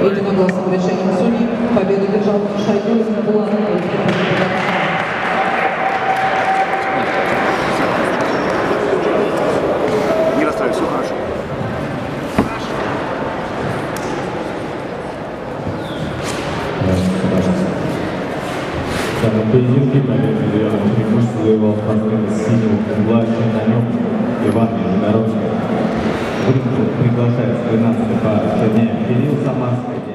Единогласным решением судей победу держал Шайдулин Булат. Не расстраивайся, все хорошо. В данном поединке победу зеленого преимущества завоевал спортсмен из синего угла Чернанев Иван Егоровский. Приглашается 12-й пара Черняев Кирилл Самарский.